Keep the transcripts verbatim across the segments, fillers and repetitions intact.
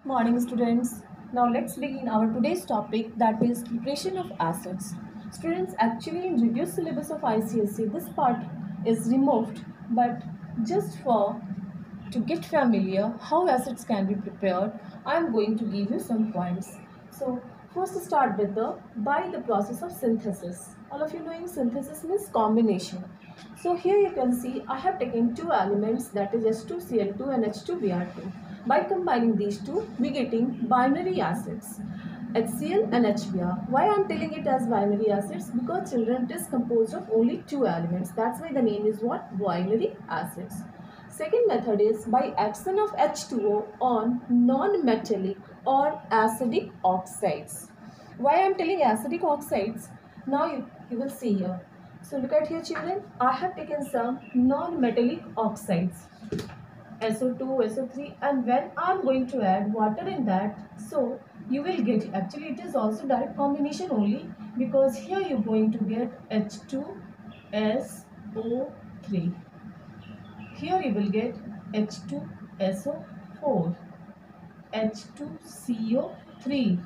Morning students. Now let's begin our today's topic, that is preparation of acids. Students, actually in reduced syllabus of I C S E this part is removed, but just for to get familiar how acids can be prepared, I am going to give you some points. So first start with the by the process of synthesis. All of you knowing synthesis means combination. So here you can see I have taken two elements, that is H two C l two and H two B r two. By combining these two, we getting binary acids, HCl and H B r. Why I am telling it as binary acids? Because children, it is composed of only two elements. That's why the name is what? Binary acids. Second method is by action of H two O on non-metallic or acidic oxides. Why I am telling acidic oxides? Now you, you will see here. So look at here children, I have taken some non-metallic oxides, S O two, S O three, and when I am going to add water in that, so you will get, actually it is also direct combination only, because here you are going to get H two S O three. Here you will get H two S O four, H two C O three,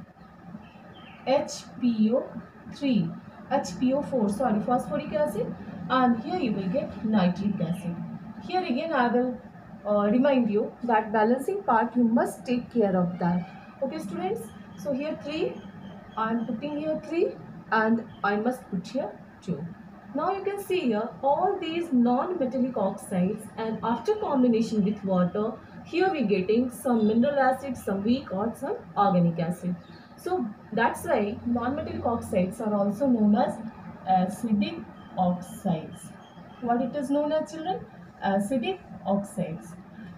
H P O three, H P O four, sorry, phosphoric acid, and here you will get nitric acid. Here again I will uh, remind you that balancing part you must take care of that. Okay students, so here three, I am putting here three and I must put here two. Now you can see here all these non-metallic oxides, and after combination with water, here we getting some mineral acid, some weak or some organic acid. So that's why non-metallic oxides are also known as acidic oxides. What it is known as, children? Acidic oxides.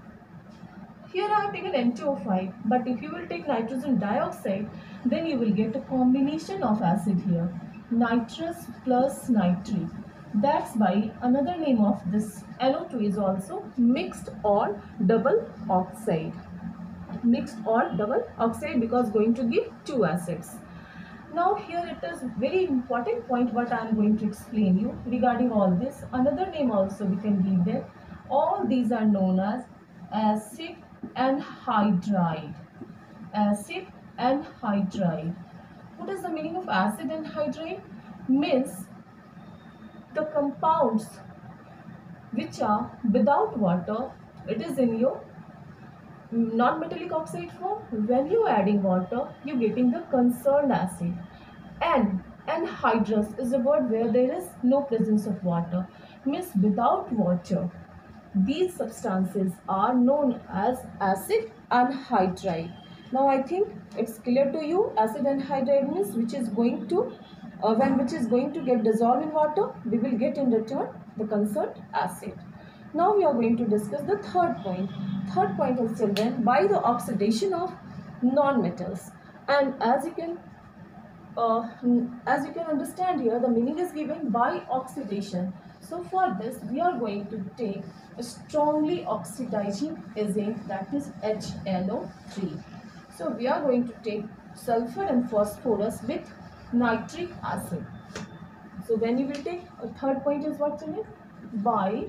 Here I have taken N two O five, but if you will take nitrogen dioxide, then you will get a combination of acid here, nitrous plus nitrate. That's why another name of this N O two is also mixed or double oxide. Mixed or double oxide, because going to give two acids. Now here it is very important point what I am going to explain you regarding all this. Another name also we can give them. All these are known as acid anhydride. Acid anhydride. What is the meaning of acid anhydride? Means the compounds which are without water, it is in your non-metallic oxide form. When you are adding water, you are getting the concerned acid. And anhydrous is a word where there is no presence of water, means without water. These substances are known as acid anhydride. Now I think it's clear to you. Acid anhydride means which is going to uh, when which is going to get dissolved in water, we will get in return the concerned acid. Now we are going to discuss the third point. Third point is, children, by the oxidation of non-metals. And as you can uh, as you can understand here, the meaning is given by oxidation. So for this we are going to take a strongly oxidizing agent, that is H N O three. So we are going to take sulfur and phosphorus with nitric acid. So when you will take a third point is what, children? By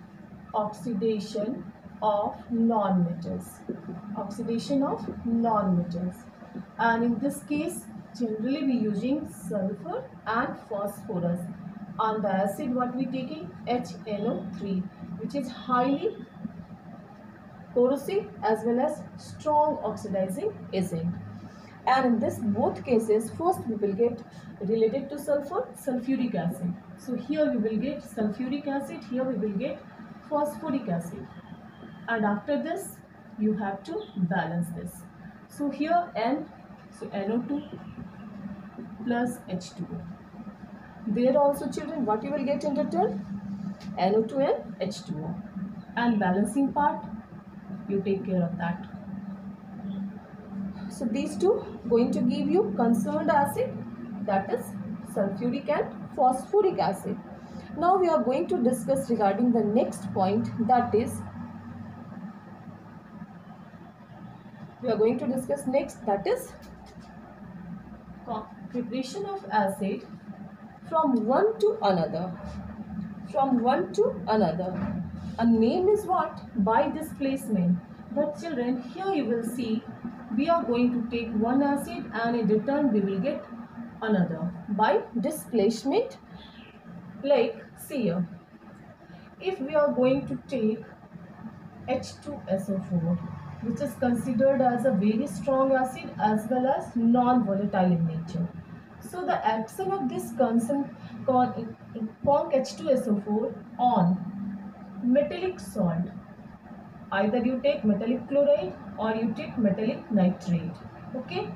oxidation of non-metals. Oxidation of non-metals. And in this case, generally we using sulfur and phosphorus. On the acid what we taking? H N O three, which is highly corrosive as well as strong oxidizing agent. And in this both cases, first we will get related to sulfur, sulfuric acid. So here we will get sulfuric acid, here we will get phosphoric acid. And after this, you have to balance this. So here N, so N O two plus H two O. There also, children, what you will get in return? N O two and H two O. And balancing part, you take care of that. So these two going to give you concerned acid, that is sulfuric and phosphoric acid. Now we are going to discuss regarding the next point, that is we are going to discuss next, that is preparation of acid from one to another. From one to another. A name is what? By displacement. But children, here you will see we are going to take one acid and in return we will get another by displacement. Like see here, if we are going to take H two S O four, which is considered as a very strong acid as well as non-volatile in nature. So the action of this concern conc H two S O four on metallic salt, either you take metallic chloride or you take metallic nitrate, okay,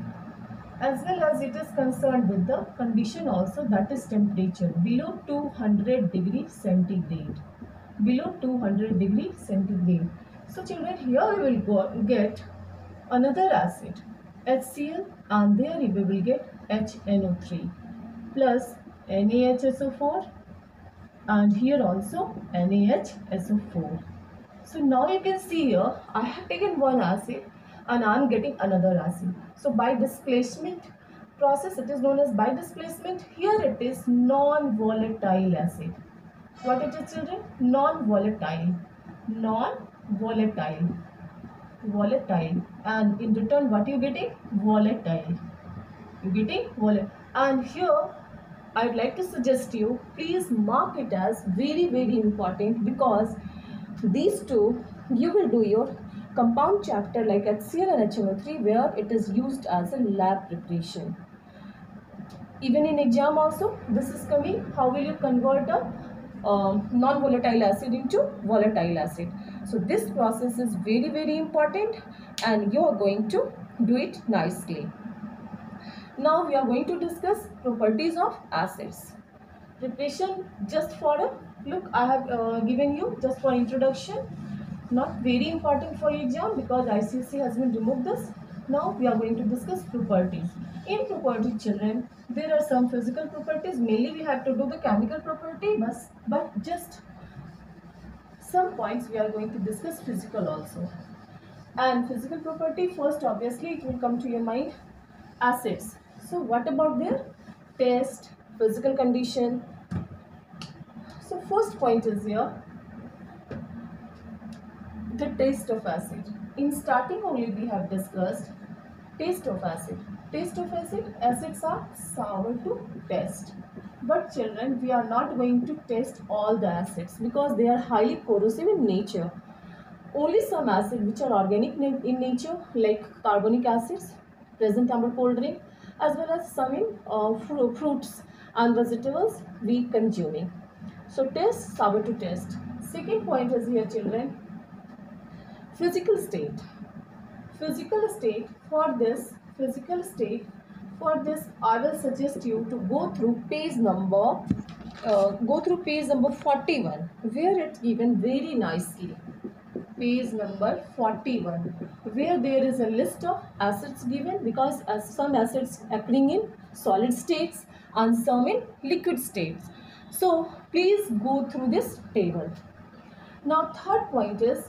as well as it is concerned with the condition also, that is temperature below two hundred degree centigrade, below two hundred degree centigrade. So children, here we will go get another acid HCl, and there we will get H N O three plus N A H S O four, and here also N A H S O four. So now you can see here I have taken one acid and I am getting another acid. So by displacement process, it is known as by displacement. Here it is non-volatile acid. What it is, children? Non-volatile. Non-volatile. Volatile. And in return, what you getting? Volatile. You getting volatile. And here, I would like to suggest you, please mark it as very, very important, because these two, you will do your compound chapter like HCl and H N O three, where it is used as a lab preparation. Even in exam also, this is coming. How will you convert a um, non-volatile acid into volatile acid? So this process is very, very important, and you are going to do it nicely. Now we are going to discuss properties of acids. Preparation just for a look, I have uh, given you just for introduction, not very important for exam because I C S E has been removed this. Now we are going to discuss properties. In property, children, there are some physical properties. Mainly we have to do the chemical property, but, but just some points we are going to discuss physical also. And physical property, first obviously it will come to your mind, acids. So what about their taste, physical condition? So first point is here, the taste of acid. In starting only we have discussed taste of acid. Taste of acid, acids are sour to taste. But children, we are not going to taste all the acids because they are highly corrosive in nature. Only some acids which are organic in nature, like carbonic acids, present in our cold drink, as well as some in uh, fru fruits and vegetables we consuming. So taste, sour to taste. Second point is here, children, physical state. Physical state, for this physical state, for this I will suggest you to go through page number, uh, go through page number forty-one, where it's given very nicely. Page number forty-one, where there is a list of acids given, because as some acids occurring in solid states and some in liquid states. So please go through this table. Now third point is,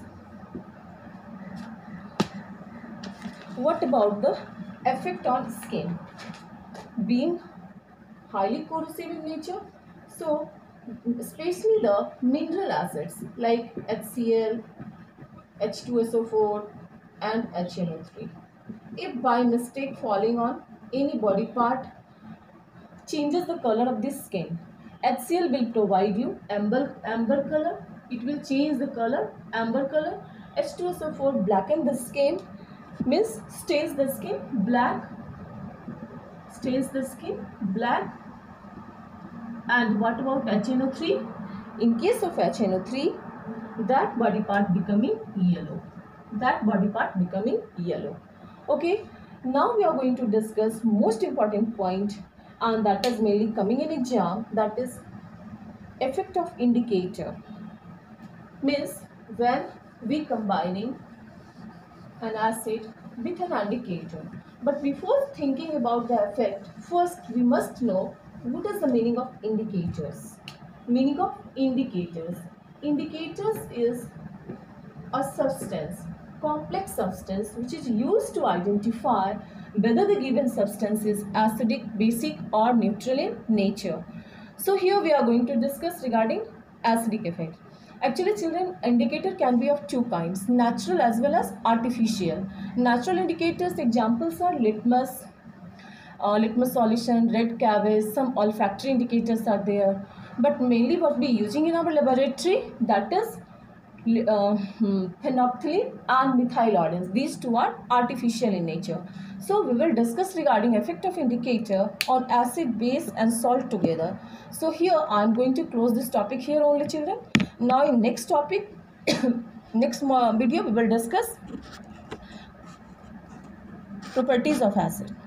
what about the effect on skin? Being highly corrosive in nature, so especially the mineral acids like HCl, H two S O four and H N O three, if by mistake falling on any body part, changes the color of the skin. HCl will provide you amber, amber color, it will change the color, amber color. H two S O four blacken the skin, means stains the skin black, stains the skin black. And what about H N O three? In case of H N O three, that body part becoming yellow, that body part becoming yellow. Okay, now we are going to discuss most important point, and that is mainly coming in exam, that is effect of indicator. Means when we combining an acid with an indicator. But before thinking about the effect, first we must know what is the meaning of indicators. Meaning of indicators. Indicators is a substance, complex substance, which is used to identify whether the given substance is acidic, basic or neutral in nature. So here we are going to discuss regarding acidic effect. Actually, children, indicator can be of two kinds, natural as well as artificial. Natural indicators examples are litmus, uh, litmus solution, red cabbage, some olfactory indicators are there. But mainly what we using in our laboratory, that is uh, hmm, phenolphthalein and methylordines. These two are artificial in nature. So we will discuss regarding effect of indicator on acid, base and salt together. So here I am going to close this topic here only, children. Now in next topic, next video we will discuss properties of acid.